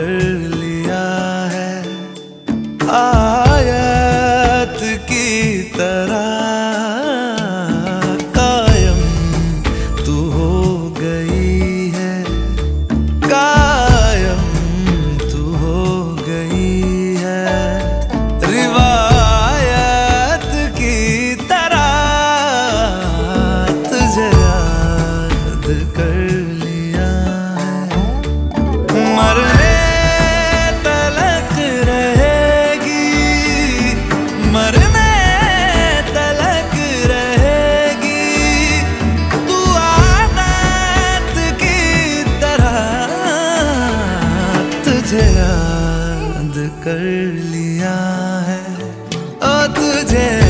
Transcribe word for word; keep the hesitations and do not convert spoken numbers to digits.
कर लिया है। आयत की तरह कायम तू हो गई है, कायम तू हो गई है। रिवायत की तरह तुझे याद कर लिया है। मरने तलक रहेगी, मरने तलक रहेगी तू आदत की तरह। तुझे याद कर लिया है, ओ तुझे